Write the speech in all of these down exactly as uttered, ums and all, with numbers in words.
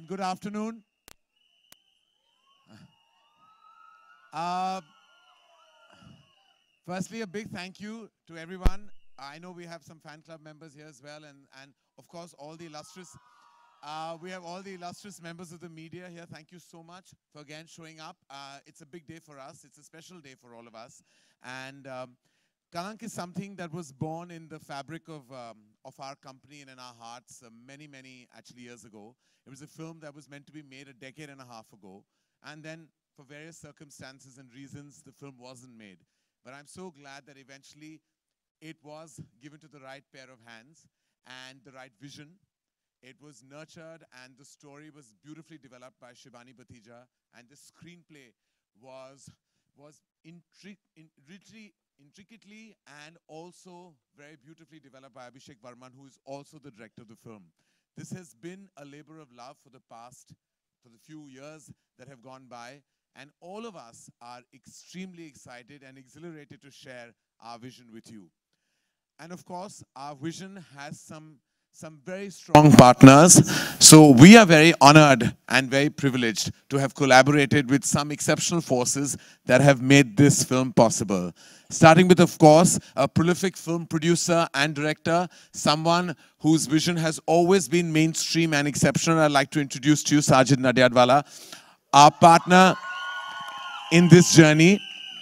and good afternoon. Uh, firstly, a big thank you to everyone. I know we have some fan club members here as well, and, and of course, all the illustrious, uh, we have all the illustrious members of the media here. Thank you so much for again showing up. Uh, it's a big day for us. It's a special day for all of us. And um, Kalank is something that was born in the fabric of, um, of our company and in our hearts uh, many, many actually years ago. It was a film that was meant to be made a decade and a half ago. And then for various circumstances and reasons, the film wasn't made. But I'm so glad that eventually it was given to the right pair of hands and the right vision. It was nurtured and the story was beautifully developed by Shivani Batija, and the screenplay was, was intric in, richly, intricately and also very beautifully developed by Abhishek Varman, who is also the director of the film. This has been a labor of love for the past, for the few years that have gone by, and all of us are extremely excited and exhilarated to share our vision with you. And of course, our vision has some, some very strong partners. So we are very honored and very privileged to have collaborated with some exceptional forces that have made this film possible. Starting with, of course, a prolific film producer and director, someone whose vision has always been mainstream and exceptional. I'd like to introduce to you Sajid Nadiadwala, our partner in this journey.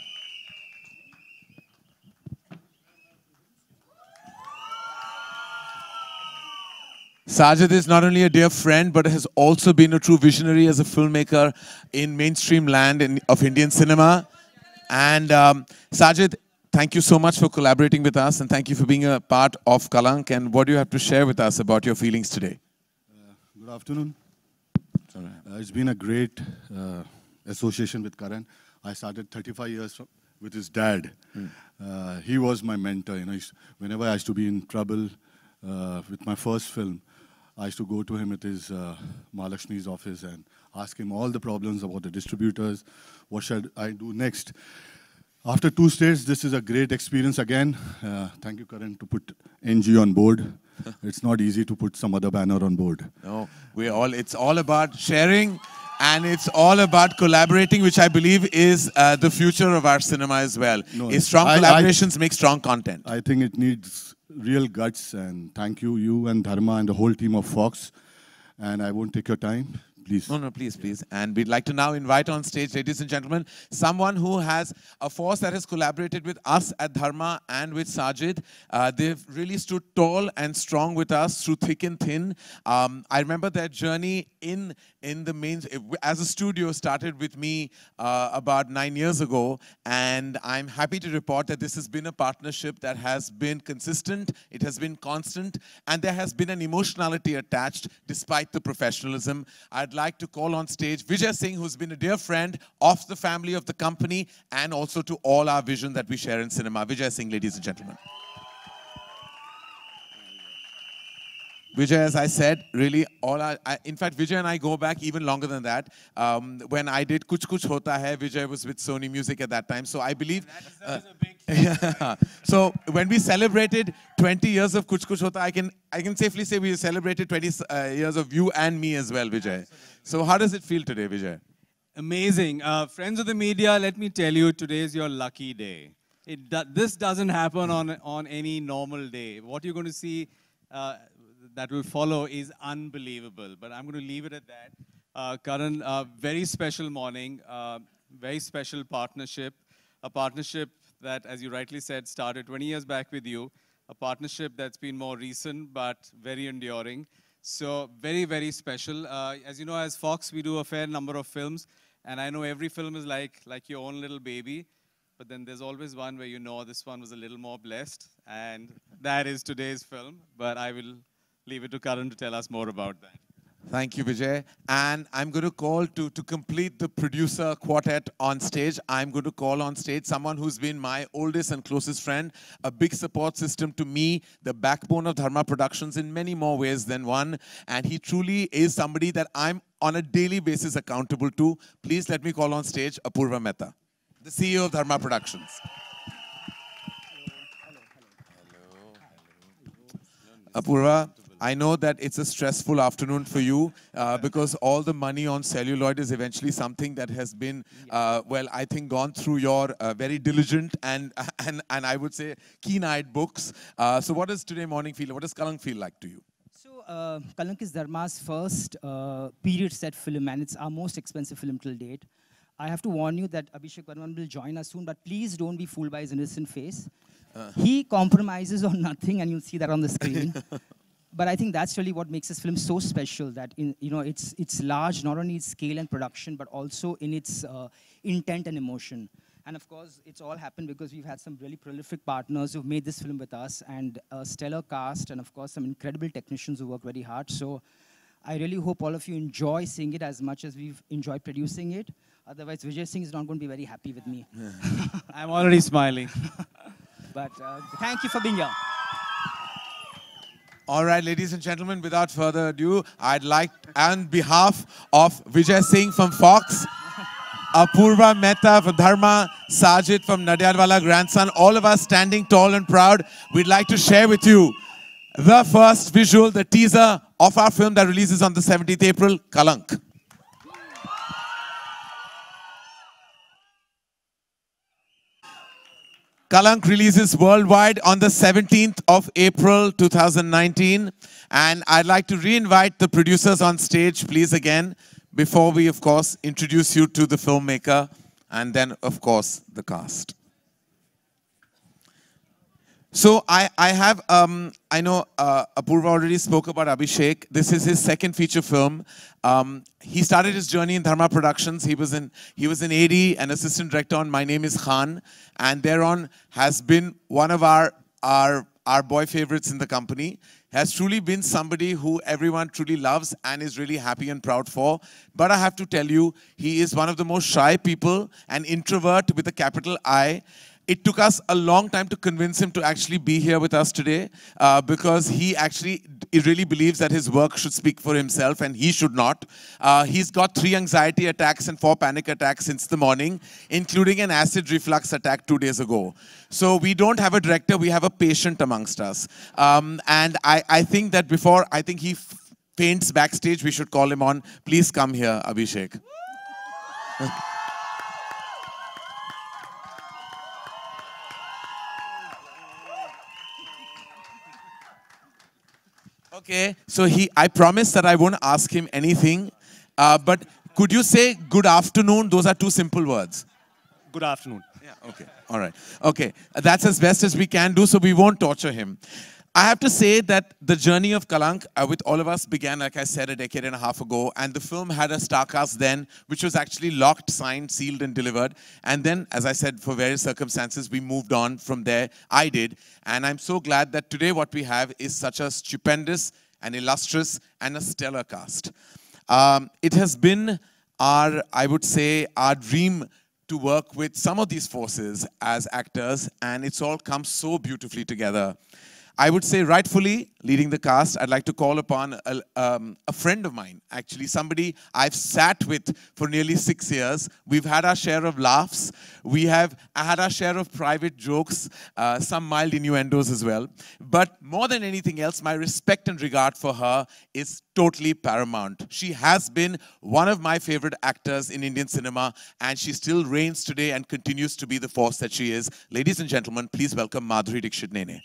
Sajid is not only a dear friend, but has also been a true visionary as a filmmaker in mainstream land in, of Indian cinema. And um, Sajid, thank you so much for collaborating with us, and thank you for being a part of Kalank. And what do you have to share with us about your feelings today? Uh, good afternoon. Uh, it's been a great uh, association with Karan. I started thirty-five years from, with his dad. Mm. Uh, he was my mentor. You know, whenever I used to be in trouble uh, with my first film, I used to go to him at his uh, Mahalakshmi's office and ask him all the problems about the distributors. What should I do next? After two states, this is a great experience again. Uh, thank you, Karan, to put N G on board. It's not easy to put some other banner on board. No, we all. It's all about sharing, and it's all about collaborating, which I believe is uh, the future of our cinema as well. No, is strong I, collaborations I, make strong content. I think it needs real guts, and thank you, you and Dharma and the whole team of Fox. And I won't take your time. Please. No, no, please, please. And we'd like to now invite on stage, ladies and gentlemen, someone who has a force that has collaborated with us at Dharma and with Sajid. Uh, they've really stood tall and strong with us through thick and thin. Um, I remember their journey in, in the main, as a studio started with me uh, about nine years ago. And I'm happy to report that this has been a partnership that has been consistent, it has been constant, and there has been an emotionality attached despite the professionalism. I'd like to call on stage Vijay Singh, who's been a dear friend of the family of the company and also to all our vision that we share in cinema. Vijay Singh, ladies and gentlemen. Vijay, as I said, really all our, I, in fact, Vijay and I go back even longer than that. Um, when I did Kuch Kuch Hota Hai, Vijay was with Sony Music at that time. So I believe... Uh, yeah. So when we celebrated twenty years of Kuch Kuch Hota, I can, I can safely say we celebrated twenty uh, years of you and me as well, Vijay. Absolutely. So how does it feel today, Vijay? Amazing. Uh, friends of the media, let me tell you, today is your lucky day. It do this doesn't happen on, on any normal day. What you're going to see... Uh, that will follow is unbelievable. But I'm going to leave it at that. Uh, Karan, uh, very special morning, uh, very special partnership, a partnership that, as you rightly said, started twenty years back with you, a partnership that's been more recent but very enduring. So very, very special. Uh, as you know, as Fox, we do a fair number of films, and I know every film is like, like your own little baby, but then there's always one where you know this one was a little more blessed, and that is today's film. But I will leave it to Karan to tell us more about that. Thank you, Vijay. And I'm going to call to, to complete the producer quartet on stage. I'm going to call on stage someone who's been my oldest and closest friend, a big support system to me, the backbone of Dharma Productions in many more ways than one. And he truly is somebody that I'm on a daily basis accountable to. Please let me call on stage Apurva Mehta, the C E O of Dharma Productions. Apurva, I know that it's a stressful afternoon for you uh, because all the money on celluloid is eventually something that has been, uh, well, I think gone through your uh, very diligent and, and, and I would say keen-eyed books. Uh, so what does today morning feel, what does Kalank feel like to you? So uh, Kalank is Dharma's first uh, period set film, and it's our most expensive film till date. I have to warn you that Abhishek Varman will join us soon, but please don't be fooled by his innocent face. Uh. He compromises on nothing, and you'll see that on the screen. But I think that's really what makes this film so special, that in, you know, it's, it's large, not only in scale and production, but also in its uh, intent and emotion. And of course, it's all happened because we've had some really prolific partners who've made this film with us, and a stellar cast, and of course, some incredible technicians who work very hard. So I really hope all of you enjoy seeing it as much as we've enjoyed producing it. Otherwise, Vijay Singh is not going to be very happy with me. I'm already smiling. But uh, thank you for being here. All right, ladies and gentlemen, without further ado, I'd like, on behalf of Vijay Singh from Fox, Apurva Mehta from Dharma, Sajid from Nadyadwala Grandson, all of us standing tall and proud, we'd like to share with you the first visual, the teaser of our film that releases on the seventeenth of April, Kalank. Kalank releases worldwide on the seventeenth of April two thousand nineteen. And I'd like to re-invite the producers on stage, please, again, before we, of course, introduce you to the filmmaker and then, of course, the cast. So I, I have, um, I know uh, Apurva already spoke about Abhishek. This is his second feature film. Um, he started his journey in Dharma Productions. He was in, he was in A D and assistant director on My Name is Khan. And thereon has been one of our, our, our boy favorites in the company. Has truly been somebody who everyone truly loves and is really happy and proud for. But I have to tell you, he is one of the most shy people, an introvert with a capital I. It took us a long time to convince him to actually be here with us today uh, because he actually he really believes that his work should speak for himself and he should not. Uh, he's got three anxiety attacks and four panic attacks since the morning, including an acid reflux attack two days ago. So we don't have a director, we have a patient amongst us. Um, and I, I think that before, I think he faints backstage, we should call him on. Please come here, Abhishek. Okay, so he, I promise that I won't ask him anything, uh, but could you say good afternoon? Those are two simple words. Good afternoon. Yeah, okay, all right. Okay, that's as best as we can do, so we won't torture him. I have to say that the journey of Kalank uh, with all of us began, like I said, a decade and a half ago, and the film had a star cast then, which was actually locked, signed, sealed, and delivered. And then, as I said, for various circumstances, we moved on from there. I did. And I'm so glad that today what we have is such a stupendous and illustrious and a stellar cast. Um, it has been our, I would say, our dream to work with some of these forces as actors, and it's all come so beautifully together. I would say rightfully leading the cast, I'd like to call upon a, um, a friend of mine, actually somebody I've sat with for nearly six years. We've had our share of laughs. We have had our share of private jokes, uh, some mild innuendos as well. But more than anything else, my respect and regard for her is totally paramount. She has been one of my favorite actors in Indian cinema, and she still reigns today and continues to be the force that she is. Ladies and gentlemen, please welcome Madhuri Dixit Nene.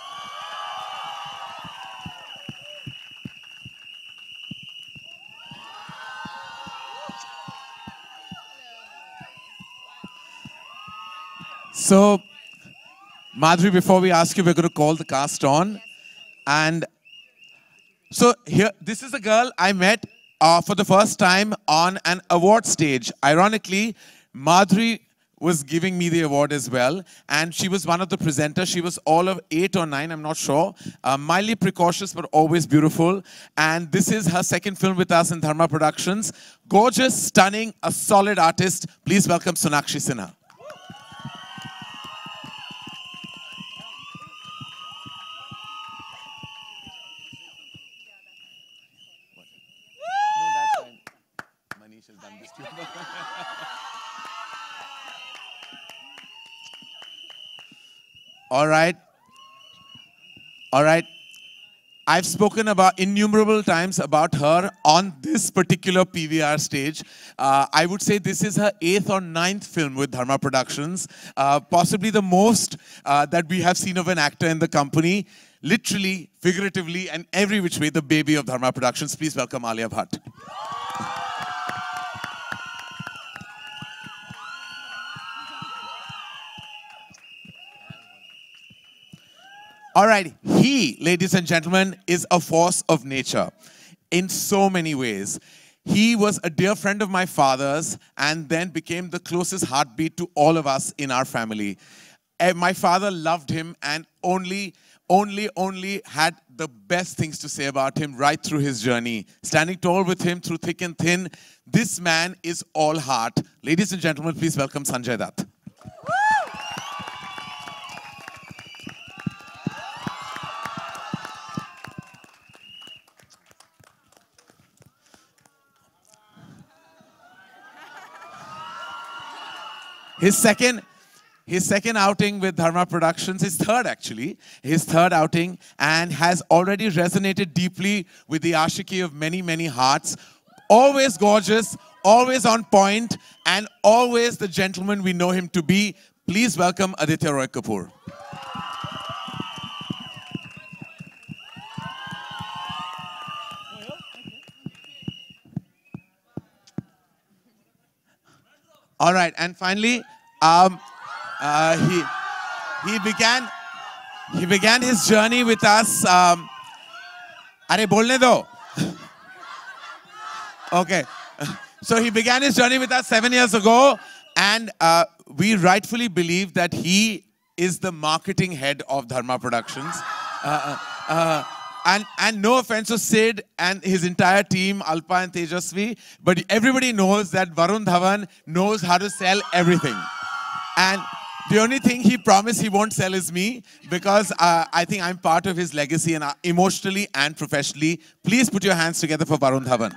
So, Madhuri, before we ask you, we're going to call the cast on. And so here, this is a girl I met uh, for the first time on an award stage. Ironically, Madhuri was giving me the award as well. And she was one of the presenters. She was all of eight or nine, I'm not sure. Uh, mildly precocious, but always beautiful. And this is her second film with us in Dharma Productions. Gorgeous, stunning, a solid artist. Please welcome Sonakshi Sinha. All right. All right. I've spoken about innumerable times about her on this particular P V R stage. Uh, I would say this is her eighth or ninth film with Dharma Productions, uh, possibly the most uh, that we have seen of an actor in the company. Literally, figuratively, and every which way, the baby of Dharma Productions. Please welcome Alia Bhatt. All right, he, ladies and gentlemen, is a force of nature in so many ways. He was a dear friend of my father's and then became the closest heartbeat to all of us in our family. And my father loved him and only, only, only had the best things to say about him right through his journey. Standing tall with him through thick and thin, this man is all heart. Ladies and gentlemen, please welcome Sanjay Dutt. His second, his second outing with Dharma Productions, his third actually, his third outing, and has already resonated deeply with the ashiki of many, many hearts. Always gorgeous, always on point, and always the gentleman we know him to be. Please welcome Aditya Roy Kapoor. All right, and finally, um, uh, he he began he began his journey with us. Um, Are bolne do. Okay, so he began his journey with us seven years ago, and uh, we rightfully believe that he is the marketing head of Dharma Productions. Uh, uh, And, and no offense to Sid and his entire team, Alpa and Tejasvi, but everybody knows that Varun Dhawan knows how to sell everything. And the only thing he promised he won't sell is me, because uh, I think I'm part of his legacy, and uh, emotionally and professionally. Please put your hands together for Varun Dhawan.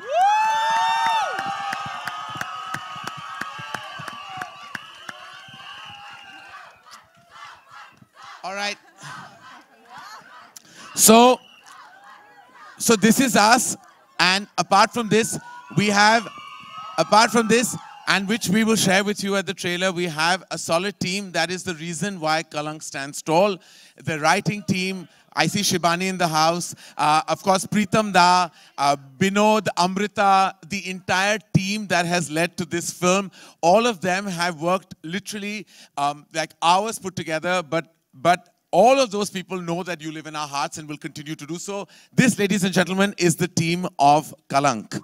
All right. So... So this is us, and apart from this, we have, apart from this, and which we will share with you at the trailer, we have a solid team. That is the reason why Kalank stands tall. The writing team, I see Shibani in the house, uh, of course Pritam Da, uh, Binod, Amrita, the entire team that has led to this film. All of them have worked literally um, like hours put together, but, but all of those people know that you live in our hearts and will continue to do so. This, ladies and gentlemen, is the team of Kalank.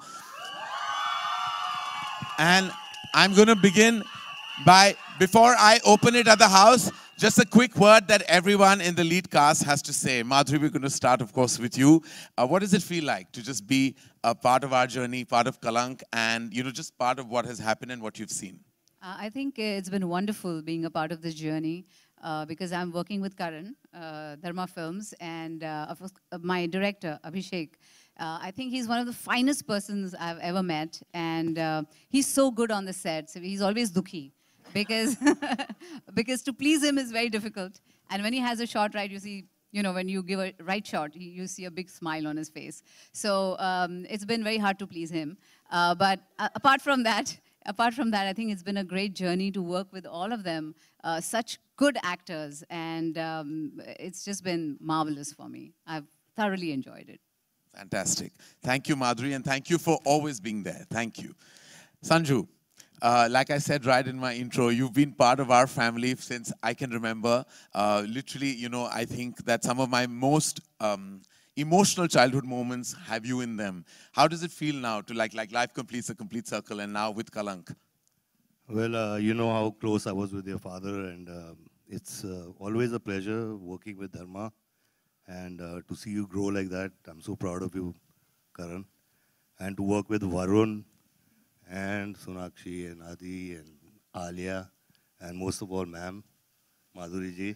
And I'm going to begin by, before I open it at the house, just a quick word that everyone in the lead cast has to say. Madhuri, we're going to start, of course, with you. Uh, what does it feel like to just be a part of our journey, part of Kalank, and you know, just part of what has happened and what you've seen? Uh, I think it's been wonderful being a part of this journey. Uh, because I'm working with Karan, uh, Dharma Films, and uh, of course, uh, my director, Abhishek. Uh, I think he's one of the finest persons I've ever met, and uh, he's so good on the set. So he's always dukhi, because, because to please him is very difficult. And when he has a shot right, you see, you know, when you give a right shot, you, you see a big smile on his face. So um, it's been very hard to please him. Uh, but uh, apart from that, Apart from that, I think it's been a great journey to work with all of them, uh, such good actors, and um, it's just been marvelous for me. I've thoroughly enjoyed it. Fantastic. Thank you, Madhuri, and thank you for always being there. Thank you. Sanju, uh, like I said right in my intro, you've been part of our family since I can remember. Uh, literally, you know, I think that some of my most um, emotional childhood moments have you in them. How does it feel now to like, like life completes a complete circle and now with Kalank? Well, uh, you know how close I was with your father, and um, it's uh, always a pleasure working with Dharma, and uh, to see you grow like that. I'm so proud of you, Karan. And to work with Varun and Sonakshi and Adi and Alia, and most of all, ma'am, Madhuri ji.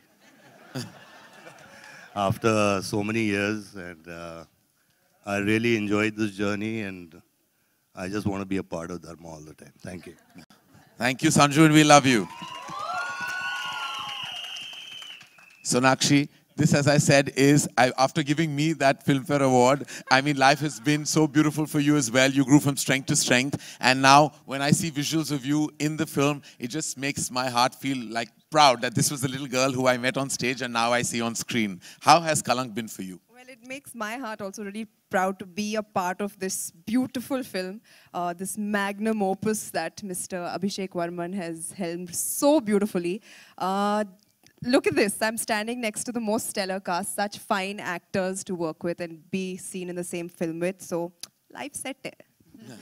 After so many years, and uh, I really enjoyed this journey, and I just want to be a part of Dharma all the time. Thank you. Thank you, Sanju, and we love you. Sonakshi, This, as I said, is, I, after giving me that Filmfare Award, I mean, life has been so beautiful for you as well. You grew from strength to strength. And now, when I see visuals of you in the film, it just makes my heart feel like proud that this was the little girl who I met on stage and now I see on screen. How has Kalank been for you? Well, it makes my heart also really proud to be a part of this beautiful film, uh, this magnum opus that Mister Abhishek Varman has helmed so beautifully. Uh, Look at this, I'm standing next to the most stellar cast, such fine actors to work with and be seen in the same film with, so life set there.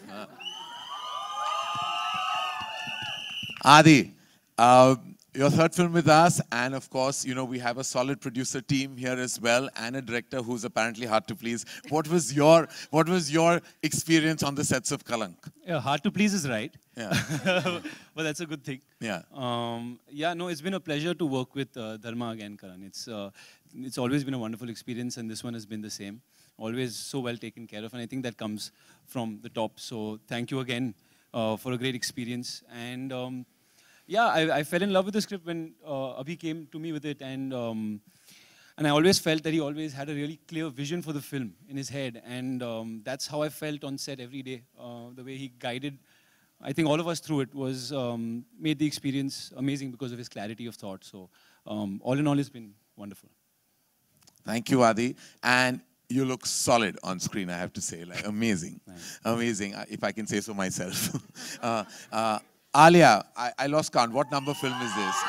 Adi, uh, your third film with us, and of course, you know, we have a solid producer team here as well, and a director who's apparently hard to please. What was your, what was your experience on the sets of Kalank? Yeah, hard to please is right. Yeah. But that's a good thing. Yeah. Um, yeah, no, it's been a pleasure to work with uh, Dharma again, Karan. It's, uh, it's always been a wonderful experience, and this one has been the same. Always so well taken care of, and I think that comes from the top. So thank you again uh, for a great experience. And um, yeah, I, I fell in love with the script when uh, Abhi came to me with it, and um, and I always felt that he always had a really clear vision for the film in his head, and um, that's how I felt on set every day. Uh, the way he guided, I think all of us through it was um, made the experience amazing because of his clarity of thought. So um, all in all, it's been wonderful. Thank you, Adi. And you look solid on screen, I have to say, like amazing, Thanks. amazing, uh, if I can say so myself. uh, uh, Alia, I, I lost count. What number film is this?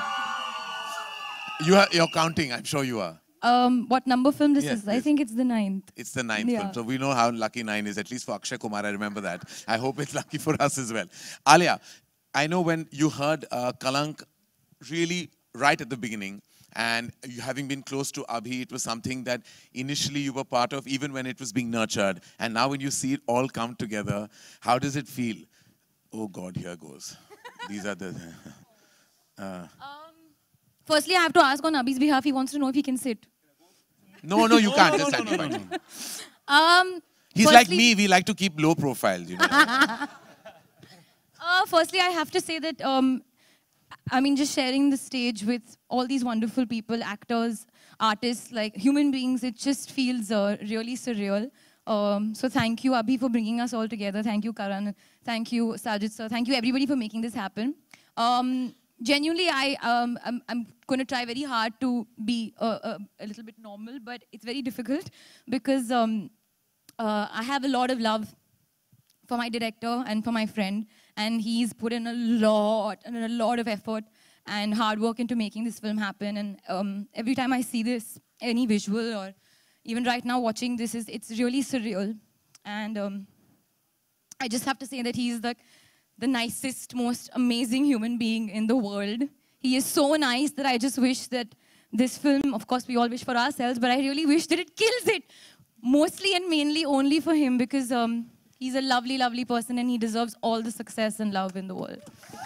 you are, you're counting, I'm sure you are. Um, what number film this Yeah, is? I yes. think it's the ninth. It's the ninth Yeah. film, so we know how lucky nine is, at least for Akshay Kumar, I remember that. I hope it's lucky for us as well. Alia, I know when you heard uh, Kalank really right at the beginning, and you having been close to Abhi, it was something that initially you were part of, even when it was being nurtured. And now when you see it all come together, how does it feel? Oh God, here goes. These are the... Uh, Um, firstly, I have to ask on Abhi's behalf, he wants to know if he can sit. no, no, you can't. Just stand by. Um, He's like firstly- me, we like to keep low profile, you know. Uh, firstly, I have to say that, um, I mean, just sharing the stage with all these wonderful people, actors, artists, like human beings, it just feels uh, really surreal. Um, so thank you, Abhi, for bringing us all together. Thank you, Karan. Thank you, Sajid sir. Thank you, everybody, for making this happen. Um, genuinely, I, um, I'm, I'm going to try very hard to be uh, uh, a little bit normal, but it's very difficult because um, uh, I have a lot of love for my director and for my friend, and he's put in a lot and a lot of effort and hard work into making this film happen. And um, every time I see this, any visual or even right now watching this, is it's really surreal. And um, I just have to say that he's the, the nicest, most amazing human being in the world. He is so nice that I just wish that this film, of course we all wish for ourselves, but I really wish that it kills it. Mostly and mainly only for him, because um, he's a lovely, lovely person and he deserves all the success and love in the world.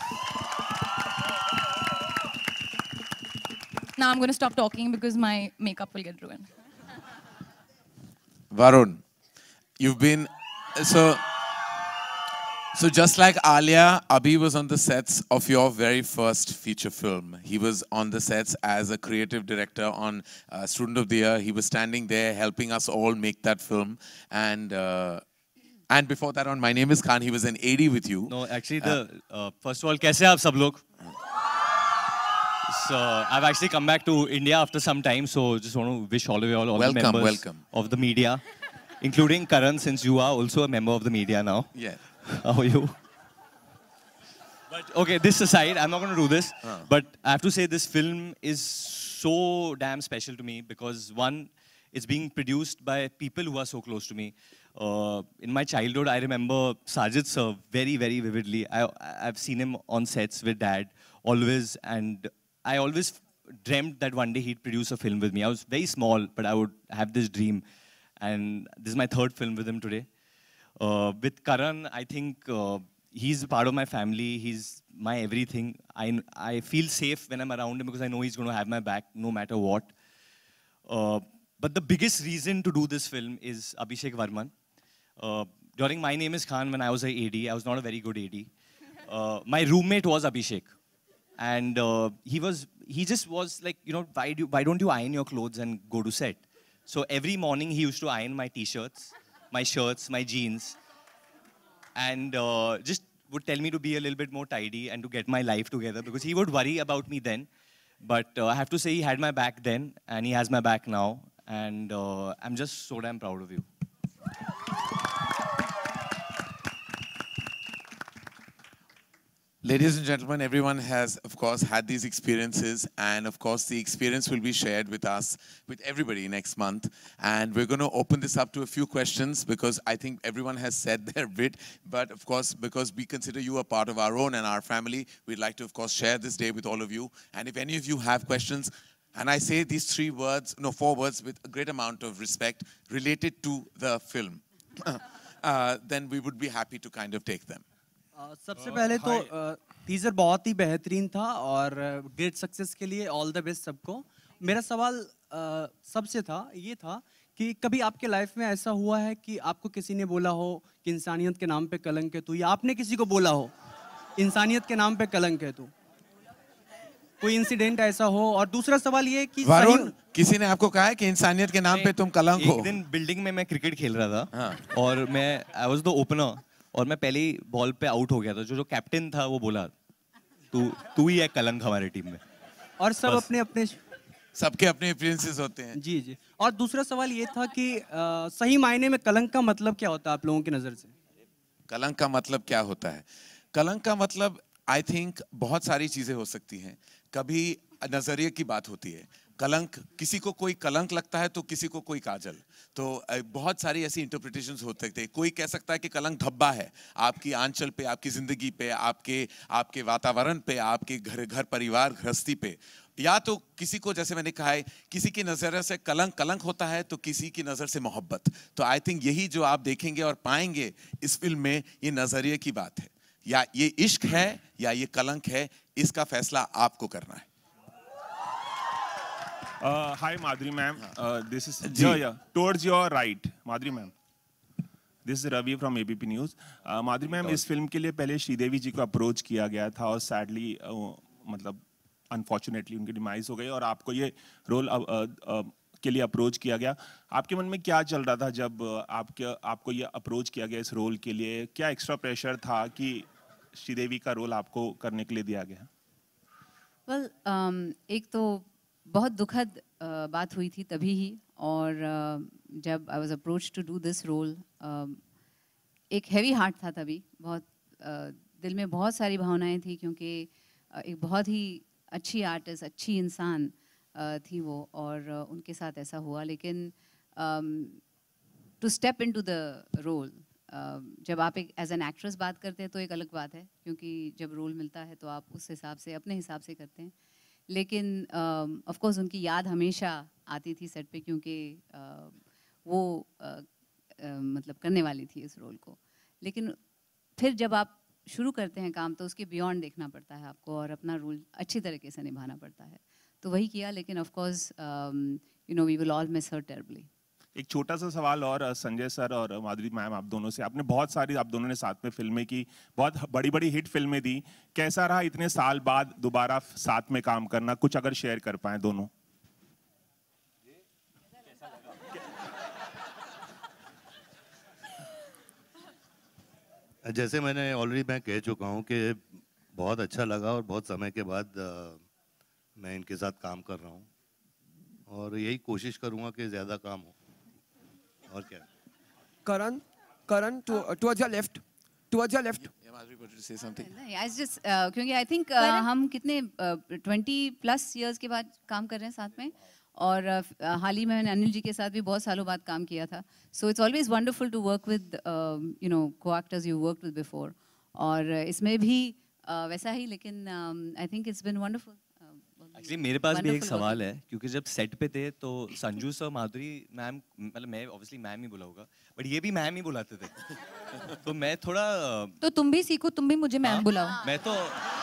Now I'm going to stop talking because my makeup will get ruined. Varun, you've been, so, so just like Alia, Abhi was on the sets of your very first feature film. He was on the sets as a creative director on uh, Student of the Year. He was standing there helping us all make that film. And uh, and before that on My Name is Khan, he was an A D with you. No, actually, the uh, first of all, kaise hai aap sab log? So I've actually come back to India after some time, so just want to wish all of you all, all Welcome, the members welcome. of the media, including Karan, since you are also a member of the media now. Yeah. How are you? But okay, this aside, I'm not going to do this. Uh. But I have to say this film is so damn special to me because one, it's being produced by people who are so close to me. Uh, in my childhood, I remember Sajid sir very, very vividly. I, I've seen him on sets with dad always, and I always dreamt that one day he'd produce a film with me. I was very small, but I would have this dream. And this is my third film with him today. Uh, with Karan, I think uh, he's a part of my family. He's my everything. I, I feel safe when I'm around him because I know he's going to have my back no matter what. Uh, but the biggest reason to do this film is Abhishek Varman. Uh, during My Name is Khan, when I was a AD, I was not a very good A D. Uh, my roommate was Abhishek. and uh, he was he just was like, you know, why do why don't you iron your clothes and go to set? So every morning he used to iron my t-shirts, my shirts, my jeans, and uh, just would tell me to be a little bit more tidy and to get my life together, because he would worry about me then. But uh, I have to say he had my back then and he has my back now, and uh, I'm just so damn proud of you. Ladies and gentlemen, everyone has, of course, had these experiences, and of course, the experience will be shared with us, with everybody next month. And we're going to open this up to a few questions, because I think everyone has said their bit. But of course, because we consider you a part of our own and our family, we'd like to, of course, share this day with all of you. And if any of you have questions, and I say these three words, no, four words with a great amount of respect related to the film, uh, then we would be happy to kind of take them. Uh, सबसे पहले तो teaser बहुत ही बेहतरीन था और great success के लिए all the best सबको। मेरा सवाल uh, सबसे था ये था कि कभी आपके लाइफ में ऐसा हुआ है कि आपको किसी ने बोला हो कि इंसानियत के नाम पे कलंक है तू, या आपने किसी को बोला हो इंसानियत के नाम पे कलंक है तू, कोई इंसिडेंट ऐसा हो? और दूसरा सवाल ये कि वरुण, किसी ने आपको कहा है कि इंसानियत के नाम पे तुम कलंक हो? एक दिन बिल्डिंग में मैं क्रिकेट खेल रहा था, हाँ। और मैं आई वाज द ओपनर, और मैं पहले ही बॉल पे आउट हो गया था। जो जो कैप्टन था वो बोला तू तू ही है कलंक हमारे टीम में। और सब अपने अपने सबके अपने एक्सपीरियंसेस होते हैं। जी जी। और दूसरा सवाल ये था कि आ, सही मायने में कलंक का मतलब क्या होता है आप लोगों की नजर से? कलंक का मतलब क्या होता है? कलंक का मतलब आई थिंक बहुत सारी चीजें हो सकती हैं। कभी नजरिए की बात होती है। कलंक, किसी को कोई कलंक लगता है तो किसी को कोई काजल, तो बहुत सारी ऐसी इंटरप्रिटेशंस हो सकते हैं। कोई कह सकता है कि कलंक धब्बा है आपकी आंचल पे, आपकी जिंदगी पे, आपके आपके वातावरण पे, आपके घर घर परिवार गृहस्थी पे, या तो किसी को, जैसे मैंने कहा है, किसी की नजर से कलंक कलंक होता है तो किसी की नजर से मोहब्बत। तो आई थिंक यही जो आप देखेंगे और पाएंगे इस फिल्म में, ये नजरिए की बात है। या ये इश्क है या ये कलंक है, इसका फैसला आपको करना है। Uh, hi, Madhuri ma'am. Uh, this is yeah, yeah. Towards your right, Madhuri ma'am. This is Ravi from A B P News. Uh, Madhuri ma'am, इस फिल्म के लिए पहले श्रीदेवी जी को अप्रोच किया गया था और सैडली uh, मतलब अनफॉर्चुनेटली उनकी डिमाइस हो गई और आपको ये रोल uh, uh, के लिए अप्रोच किया गया। आपके मन में क्या चल रहा था जब uh, आपके आपको ये अप्रोच किया गया इस रोल के लिए? क्या एक्स्ट्रा प्रेशर था कि श्रीदेवी का रोल आपको करने के लिए दिया गया? well, um, एक तो बहुत दुखद uh, बात हुई थी तभी ही, और uh, जब I was approach to do this role, एक हैवी हार्ट था तभी, बहुत uh, दिल में बहुत सारी भावनाएं थी, क्योंकि uh, एक बहुत ही अच्छी आर्टिस्ट, अच्छी इंसान uh, थी वो, और uh, उनके साथ ऐसा हुआ। लेकिन to step into the role, जब आप एक एज एन एक्ट्रेस बात करते हैं तो एक अलग बात है, क्योंकि जब रोल मिलता है तो आप उस हिसाब से अपने हिसाब से करते हैं। लेकिन ऑफ uh, कोर्स उनकी याद हमेशा आती थी सेट पे, क्योंकि uh, वो uh, uh, मतलब करने वाली थी इस रोल को। लेकिन फिर जब आप शुरू करते हैं काम तो उसके बियॉन्ड देखना पड़ता है आपको, और अपना रोल अच्छी तरीके से निभाना पड़ता है, तो वही किया। लेकिन of course you know we will all miss her terribly. एक छोटा सा सवाल और संजय सर और माधुरी मैम, आप दोनों से, आपने बहुत सारी, आप दोनों ने साथ में फिल्में की, बहुत बड़ी बड़ी हिट फिल्में दी, कैसा रहा इतने साल बाद दोबारा साथ में काम करना? कुछ अगर शेयर कर पाए दोनों। जैसे मैंने ऑलरेडी मैं कह चुका हूँ कि बहुत अच्छा लगा और बहुत समय के बाद आ, मैं इनके साथ काम कर रहा हूँ, और यही कोशिश करूँगा कि ज़्यादा काम हो। और क्या? Karan, Karan, to, uh, towards your left, towards your left. Yeah, Madhuri wanted to say something. I just uh, क्योंकि I think uh, हम कितने ट्वेंटी प्लस इयर्स के बाद काम कर रहे हैं साथ में, और uh, हाल ही में मैंने अनिल जी के साथ भी बहुत सालों बाद काम किया था। So it's always wonderful to work with you know co actors you worked with before, और इसमें भी uh, वैसा ही। लेकिन I think it's been wonderful. Actually मेरे पास भी एक सवाल है, क्योंकि जब सेट पे थे तो संजू सर, माधुरी मैम, मतलब मैं ऑब्वियसली मैम ही बोला होगा, बट ये भी मैम ही बुलाते थे, तो मैं थोड़ा, तो तुम भी सीखो, तुम भी मुझे मैम बुलाओ। मैं तो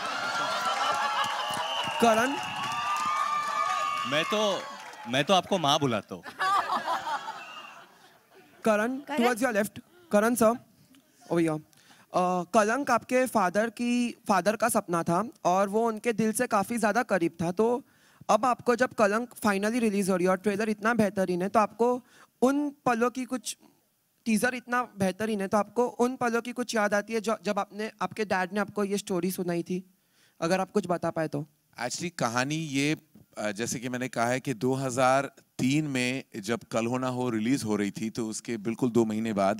करण, मैं तो मैं तो आपको माँ बुलाता हूँ। Karan, towards your left. Karan sir, over here. कलंक आपके फादर की फादर का सपना था और वो उनके दिल से काफ़ी ज़्यादा करीब था, तो अब आपको जब कलंक फाइनली रिलीज हो रही है और ट्रेलर इतना बेहतरीन है, तो आपको उन पलों की कुछ, टीजर इतना बेहतरीन है, तो आपको उन पलों की कुछ याद आती है जो जब आपने आपके डैड ने आपको ये स्टोरी सुनाई थी? अगर आप कुछ बता पाए तो। एक्चुअली कहानी ये, जैसे कि मैंने कहा है कि दो हज़ार तीन में जब कल हो ना हो रिलीज हो रही थी, तो उसके बिल्कुल दो महीने बाद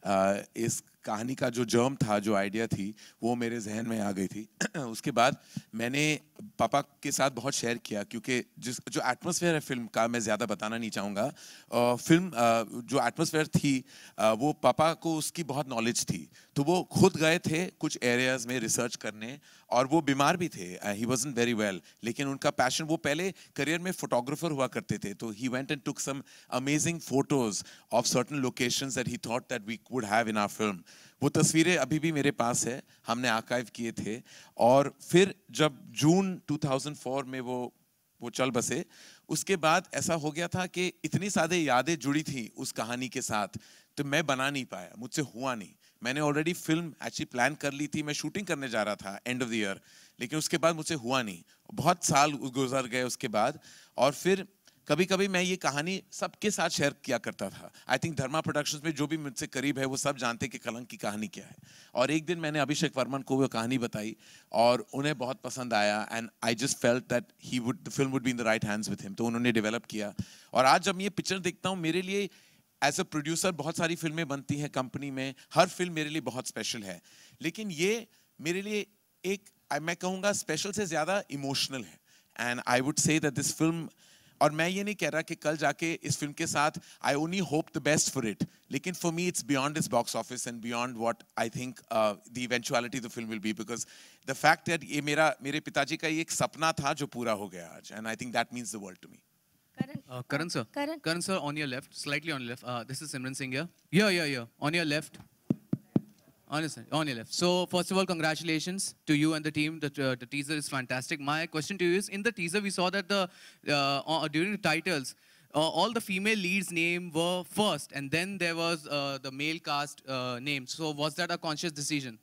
इस कहानी का जो जर्म था, जो आइडिया थी, वो मेरे जहन में आ गई थी। उसके बाद मैंने पापा के साथ बहुत शेयर किया, क्योंकि जिस जो एटमॉस्फेयर है फिल्म का, मैं ज़्यादा बताना नहीं चाहूँगा। फिल्म जो एटमॉस्फेयर थी, वो पापा को उसकी बहुत नॉलेज थी, तो वो खुद गए थे कुछ एरियाज़ में रिसर्च करने, और वो बीमार भी थे, ही वाज़न्ट वेरी वेल, लेकिन उनका पैशन, वो पहले करियर में फोटोग्राफर हुआ करते थे, तो he went and took some amazing photos of certain locations that he thought that we would have in our film. वो तस्वीरें अभी भी मेरे पास है, हमने आर्काइव किए थे। और फिर जब जून दो हज़ार चार में वो वो चल बसे, उसके बाद ऐसा हो गया था कि इतनी सारी यादें जुड़ी थी उस कहानी के साथ, तो मैं बना नहीं पाया, मुझसे हुआ नहीं। मैंने ऑलरेडी फिल्म एक्चुअली प्लान कर ली थी, मैं शूटिंग करने जा रहा था एंड ऑफ द ईयर, लेकिन उसके बाद मुझसे हुआ नहीं। बहुत साल गुजर गए उसके बाद, और फिर कभी कभी मैं ये कहानी सबके साथ शेयर किया करता था। आई थिंक धर्मा प्रोडक्शंस में जो भी मुझसे करीब है, वो सब जानते कि कलंक की कहानी क्या है। और एक दिन मैंने अभिषेक वर्मन को वो कहानी बताई, और उन्हें बहुत पसंद आया, and I just felt that he would the film would be in the right hands with him, तो उन्होंने डेवलप किया। और आज जब ये पिक्चर देखता हूँ, मेरे लिए एज अ प्रोड्यूसर बहुत सारी फिल्में बनती हैं कंपनी में, हर फिल्म मेरे लिए बहुत स्पेशल है, लेकिन ये मेरे लिए एक, मैं कहूँगा स्पेशल से ज़्यादा इमोशनल है। And I would say that this film, और मैं ये नहीं कह रहा कि कल जाके इस फिल्म के साथ I only hope the best for it, लेकिन for me it's beyond this box office and beyond what I think the eventuality the film will be, because the fact that ये मेरा मेरे पिताजी का ये एक सपना था जो पूरा हो गया आज, and I think that means the world to me. Karan, uh, Karan sir, Karan. Karan sir, on your left, slightly on your left. Uh, this is Simran Singh here. Yeah, yeah, yeah. On your left. On your, on your left. So first of all, congratulations to you and the team. The, uh, the teaser is fantastic. My question to you is: in the teaser, we saw that the uh, uh, during the titles, uh, all the female leads' name were first, and then there was uh, the male cast uh, name. So was that a conscious decision?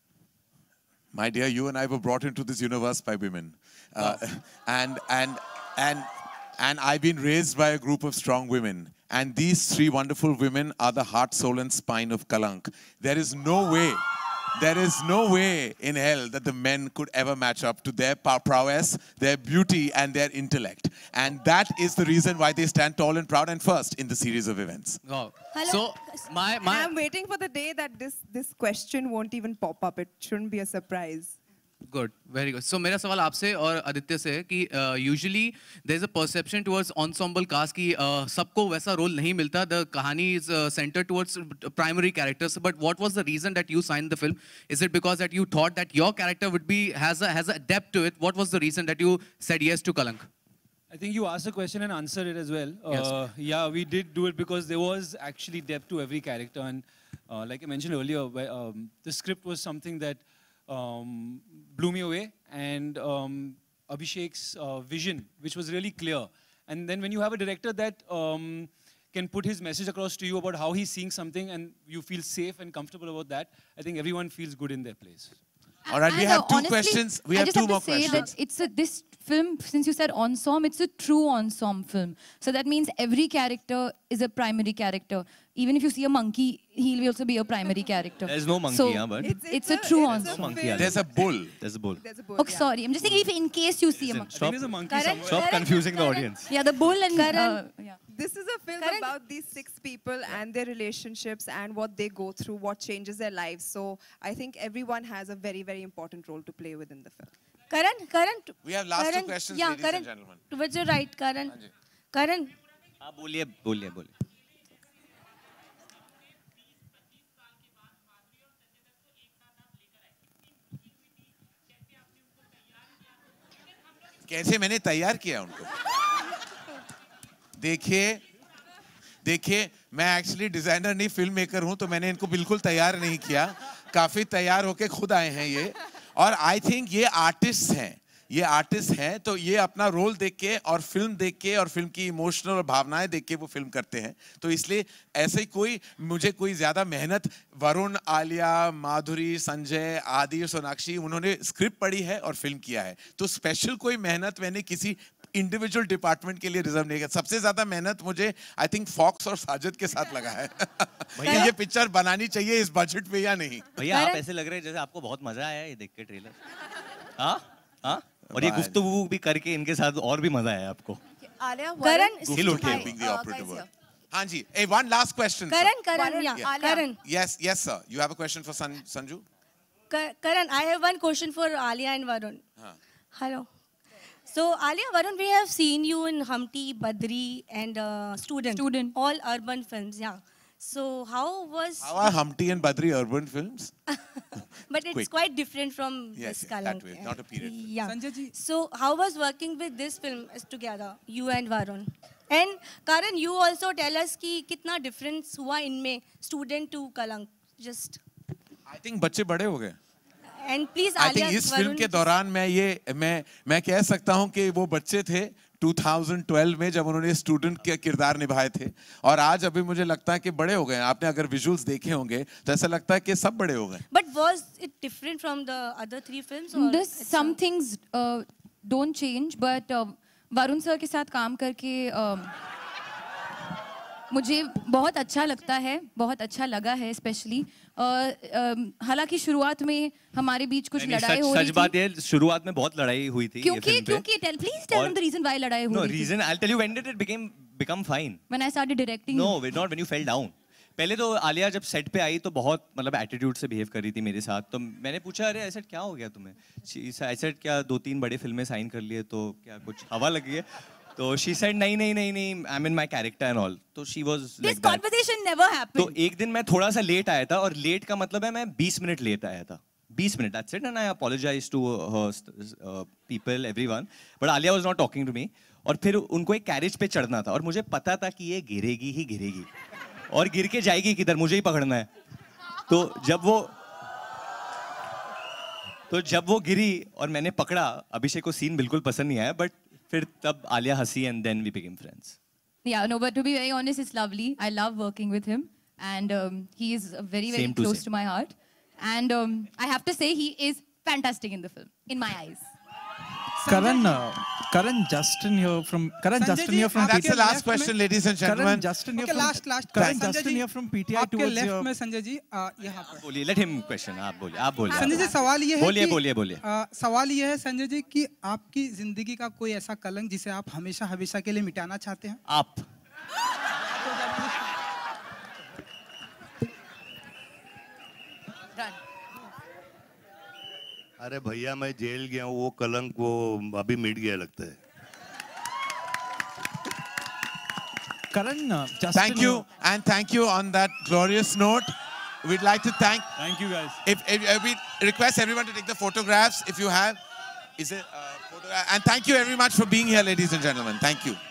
My dear, you and I were brought into this universe by women, uh, oh. and and and. And I've been raised by a group of strong women. And these three wonderful women are the heart, soul, and spine of Kalank. There is no way, there is no way in hell that the men could ever match up to their prowess, their beauty, and their intellect. And that is the reason why they stand tall and proud and first in the series of events. Wow. Hello. So, my, my... I'm waiting for the day that this, this question won't even pop up. It shouldn't be a surprise. Good, very good. So मेरा सवाल आपसे और आदित्य से है कि usually there is a perception towards ensemble cast की uh, सबको वैसा रोल नहीं मिलता, द कहानी is centred towards primary characters, but what was the reason that you signed the film? Is it because that you thought that your character would be has a has a depth to it? What was the reason that you said yes to Kalank? I think you asked a question and answered it as well. Yes. Uh, yeah, we did do it because there was actually depth to every character, and uh, like I mentioned earlier, um, the script was something that um, blew me away, and um, Abhishek's uh, vision, which was really clear. And then when you have a director that um, can put his message across to you about how he's seeing something, and you feel safe and comfortable about that, I think everyone feels good in their place. All right, we And, have uh, two honestly, questions. We I have just two have more to say questions. that it's a, this film, since you said ensemble, it's a true ensemble film. So that means every character is a primary character. Even if you see a monkey, he'll also be a primary character. There's no monkey, so yeah, but it's, it's, it's a, a true There's ensemble. no monkey, yeah. There's a bull. There's a bull. There's a bull. Okay, sorry. I'm just saying if in case you see a monkey. Stop, There's a monkey Karan, somewhere. stop Karan, confusing the Karan. audience. Yeah, the bull and... Karan. Uh, yeah. This is a film Karan. about these six people and their relationships and what they go through, what changes their lives. So I think everyone has a very, very important role to play within the film. Karan, Karan. We have last Karan, two questions, yeah, ladies Karan, and gentlemen. Towards your right, Karan. Karan. हाँ बोलिए बोलिए बोलिए. कैसे मैंने तैयार किया उनको? देखिए, देखिए, मैं एक्चुअली डिजाइनर नहीं फिल्म मेकर हूं, तो मैंने इनको बिल्कुल तैयार नहीं किया. काफी तैयार होके खुद आए हैं ये. और आई थिंक ये आर्टिस्ट हैं, ये आर्टिस्ट हैं, तो ये अपना रोल देख के और फिल्म देख के और फिल्म की इमोशनल और भावनाएं देख के वो फिल्म करते हैं। तो इसलिए ऐसे ही कोई मुझे कोई ज्यादा मेहनत, वरुण, आलिया, माधुरी, संजय, आदि, सोनाक्षी, उन्होंने स्क्रिप्ट पढ़ी है और फिल्म किया है, तो स्पेशल कोई मेहनत मैंने किसी इंडिविजुअल डिपार्टमेंट के लिए रिजर्व नहीं किया। सबसे ज्यादा मेहनत मुझे आई थिंक फॉक्स और साजिद के साथ लगा है भैया ये पिक्चर बनानी चाहिए इस बजट पे या नहीं। भैया आप ऐसे लग रहे हैं जैसे आपको बहुत मजा आया ये देख के ट्रेलर। हाँ हाँ, और ये गुफ्तगू भी करके इनके साथ और भी मजा आया आपको। आलिया, करण, हाँ जी, a one last question. Karan, Karan, yeah, yeah. Karan. Yes, yes, sir. You have a question for San, Sanju? Karan, I have one question for Alia and Varun. Huh. Hello. So, Alia, Varun, we have seen you in Humpty, Badri, and uh, Student. Student. All urban films, yeah. So, how was... How are Humpty and Badri urban films? But it's Quick. quite different from yes, this yes, Kalank. that way, not a period film. Yeah. So, how was working with this film together, you and Varun? And Karan, you also tell us कि कितना difference हुआ इनमें student to Kalank. Just. I think बच्चे बड़े हो गए. And please, I Alia, think इस film के दौरान मैं ये मैं मैं कह सकता हूँ कि वो बच्चे थे दो हज़ार बारह में जब उन्होंने स्टूडेंट के किरदार निभाए थे, और आज अभी मुझे लगता है कि बड़े हो गए। आपने अगर विजुअल्स देखे होंगे तो ऐसा लगता है कि सब बड़े हो गए। But was it different from the other three films? Or This some things uh, don't change, but uh, Varun sir के साथ काम करके uh, मुझे बहुत अच्छा लगता है, बहुत अच्छा लगा है स्पेशली। हालांकि शुरुआत में हमारे बीच कुछ लड़ाई हो रही थी। सच बात है, शुरुआत में बहुत लड़ाई हुई थी। क्योंकि क्योंकि tell please tell them the reason why लड़ाई हुई थी। No reason, I will tell you when did it become become fine. When I started directing. No, not when you fell down. पहले तो आलिया जब सेट पे आई तो बहुत मतलब एटीट्यूड से बिहेव कर रही थी मेरे साथ, तो मैंने पूछा अरे ऐसा क्या हो गया तुम्हें? ऐसा क्या दो तीन बड़े फिल्में साइन कर लिए तो क्या कुछ हवा लगी है? तो she said नहीं नहीं नहीं नहीं I am in my character and all. तो she was like this conversation never happened. तो एक दिन मैं थोड़ा सा लेट आया था, और लेट का मतलब है मैं बीस मिनट लेट आया था। बीस minute, that's it, and I apologize to her uh, people, everyone, but Alia was not talking to me। और फिर उनको एक कैरेज पे चढ़ना था और मुझे पता था कि ये गिरेगी ही गिरेगी, और गिर के जाएगी किधर, मुझे ही पकड़ना है। तो जब वो तो जब वो गिरी और मैंने पकड़ा, अभिषेक को सीन बिल्कुल पसंद नहीं आया, बट फिर तब आलिया हंसी and then we became friends. Yeah, no, but to be very honest, it's lovely. I love working with him, and um, he is very, very Same to close same. to my heart. And um, I have to say, he is fantastic in the film, in my eyes. Karan, uh, Karan Justin here from Karan Sanjay Justin ji, here from That's P T I. the last question, ladies and gentlemen. Karan Justin here Okay, from last, last. Karan Sanjay Justin ji, here from P T I आपके towards left your में संजय जी आ, यहाँ पर। बोलिए, let him question, आप बोलिए, आप बोलिए। संजय जी सवाल ये है बोलिए, कि बोलिए, बोलिए। आ, सवाल ये है संजय जी कि आपकी जिंदगी का कोई ऐसा कलंक जिसे आप हमेशा हमेशा के लिए मिटाना चाहते हैं? आप। अरे भैया मैं जेल गया हूँ, वो कलंक वो अभी मिट गया लगता है। Karan, uh, Justin. Thank you, and thank you on that glorious note. We'd like to thank. Thank you, guys. If, if, if we request everyone to take the photographs, if you have, is it uh, photograph? And thank you very much for being here, ladies and gentlemen. Thank you.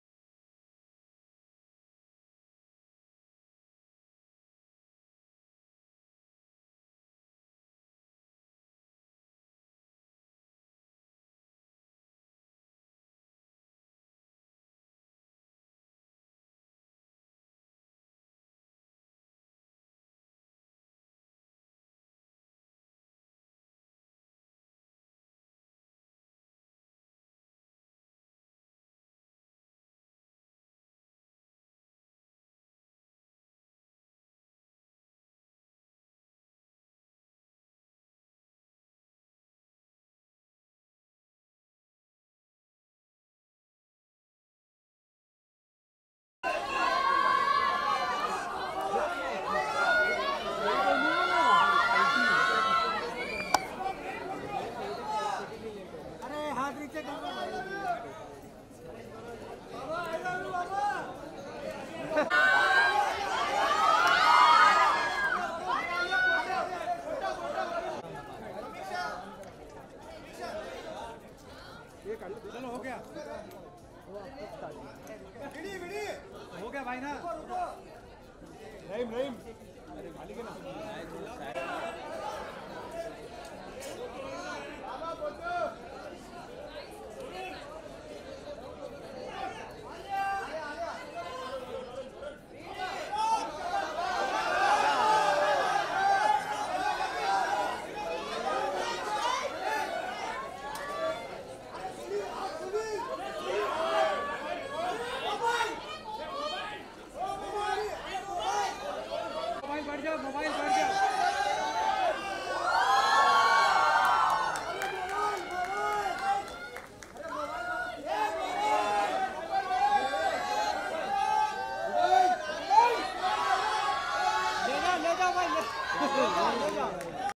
चलो हो गया हो गया भाई ना रहीम रहीम अरे मालिक है ना जाओ भाई ले जाओ, ले जाओ।